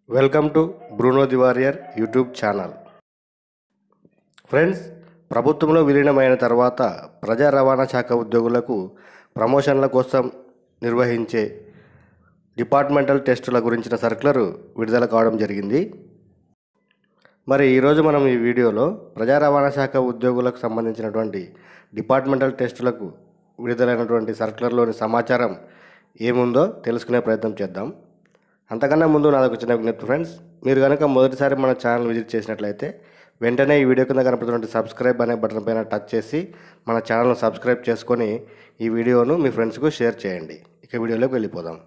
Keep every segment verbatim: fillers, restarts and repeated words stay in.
Welcome to Bruno the warrior YouTube channel. Friends, ప్రభుత్వంలో విలీనమైన తర్వాత ప్రజా రవాణా శాఖ ఉద్యోగులకు ప్రమోషన్ల కోసం నిర్వహించే డిపార్ట్మెంటల్ టెస్టుల గురించిన సర్క్యులర్ విడుదల కావడం జరిగింది. మరి ఈరోజు మనం ఈ వీడియోలో ప్రజా రవాణా శాఖ ఉద్యోగులకు సంబంధించినటువంటి డిపార్ట్మెంటల్ టెస్టులకు విడుదలైనటువంటి సర్క్యులర్లోని సమాచారం ఏముందో తెలుసుకునే ప్రయత్నం చేద్దాం. అంతకన్నా ముందు నాదొక చిన్న విజ్ఞప్తి ఫ్రెండ్స్, మీరు కనుక మొదటిసారి మన ఛానల్ విజిట్ చేసినట్లయితే వెంటనే ఈ వీడియో కింద కనపడుతున్నటువంటి సబ్స్క్రైబ్ అనే బటన్ పైన టచ్ చేసి మన ఛానల్ను సబ్స్క్రైబ్ చేసుకొని ఈ వీడియోను మీ ఫ్రెండ్స్కు షేర్ చేయండి. ఇక వీడియోలోకి వెళ్ళిపోదాం.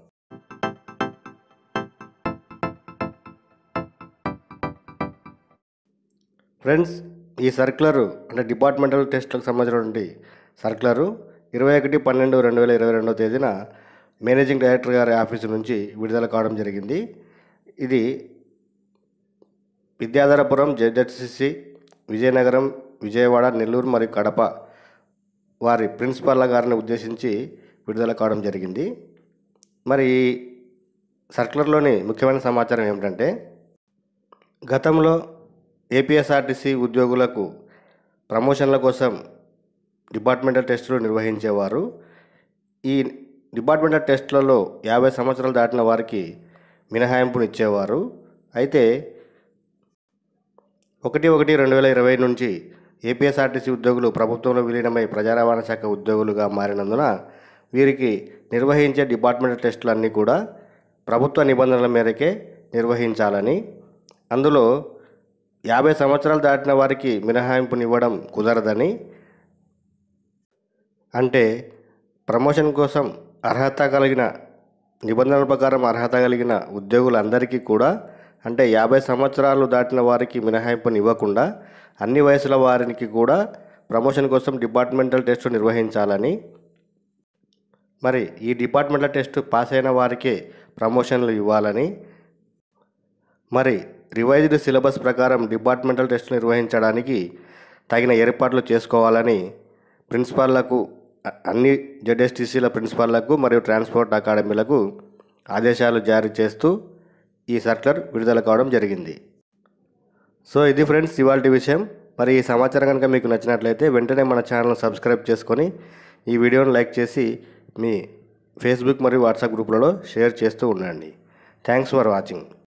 ఫ్రెండ్స్, ఈ సర్క్యులరు అంటే డిపార్ట్మెంటల్ టెస్టులకు సంబంధించినటువంటి సర్క్యులరు ఇరవై ఒకటి పన్నెండు రెండు వేల ఇరవై రెండవ తేదీన మేనేజింగ్ డైరెక్టర్ గారి ఆఫీసు నుంచి విడుదల కావడం జరిగింది. ఇది విద్యాధరపురం, జెడ్హెచ్సిసి, విజయనగరం, విజయవాడ, నెల్లూరు మరియు కడప వారి ప్రిన్సిపాల్ల గారిని ఉద్దేశించి విడుదల కావడం జరిగింది. మరి ఈ సర్క్యులర్లోని ముఖ్యమైన సమాచారం ఏమిటంటే, గతంలో ఏపీఎస్ఆర్టీసీ ఉద్యోగులకు ప్రమోషన్ల కోసం డిపార్ట్మెంటల్ టెస్టులు నిర్వహించేవారు. ఈ డిపార్ట్మెంటల్ టెస్టులలో యాభై సంవత్సరాలు దాటిన వారికి మినహాయింపును ఇచ్చేవారు. అయితే ఒకటి ఒకటి రెండు వేల ఇరవై నుంచి ఏపీఎస్ఆర్టీసీ ఉద్యోగులు ప్రభుత్వంలో విలీనమై ప్రజా రవాణా శాఖ ఉద్యోగులుగా మారినందున వీరికి నిర్వహించే డిపార్ట్మెంటల్ టెస్టులన్నీ కూడా ప్రభుత్వ నిబంధనల మేరకే నిర్వహించాలని, అందులో యాభై సంవత్సరాలు దాటిన వారికి మినహాయింపునివ్వడం కుదరదని, అంటే ప్రమోషన్ కోసం అర్హత కలిగిన నిబంధనల ప్రకారం అర్హత కలిగిన ఉద్యోగులందరికీ కూడా, అంటే యాభై సంవత్సరాలు దాటిన వారికి మినహాయింపుని ఇవ్వకుండా అన్ని వయసుల వారికి కూడా ప్రమోషన్ కోసం డిపార్ట్మెంటల్ టెస్ట్ నిర్వహించాలని, మరి ఈ డిపార్ట్మెంటల్ టెస్ట్ పాస్ అయిన వారికే ప్రమోషన్లు ఇవ్వాలని, మరి రివైజ్డ్ సిలబస్ ప్రకారం డిపార్ట్మెంటల్ టెస్ట్ నిర్వహించడానికి తగిన ఏర్పాట్లు చేసుకోవాలని ప్రిన్సిపాల్లకు, అన్ని జెడ్ఎస్టీసీల ప్రిన్సిపాల్లకు మరియు ట్రాన్స్పోర్ట్ అకాడమీలకు ఆదేశాలు జారీ చేస్తూ ఈ సర్క్యులర్ విడుదల కావడం జరిగింది. సో ఇది ఫ్రెండ్స్ ఇవాల్టి విషయం. మరి ఈ సమాచారం కనుక మీకు నచ్చినట్లయితే వెంటనే మన ఛానల్ను సబ్స్క్రైబ్ చేసుకొని ఈ వీడియోను లైక్ చేసి మీ ఫేస్బుక్ మరియు వాట్సాప్ గ్రూపులలో షేర్ చేస్తూ ఉండండి. Thanks for watching.